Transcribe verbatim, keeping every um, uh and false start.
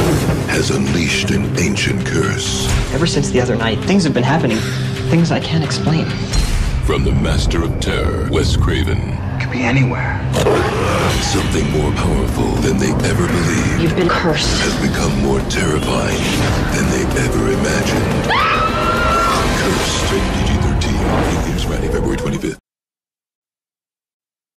has unleashed an ancient curse. Ever since the other night, things have been happening. Things I can't explain. From the master of terror, Wes Craven. Could be anywhere. Something more powerful than they ever believed. You've been cursed. Has become more terrifying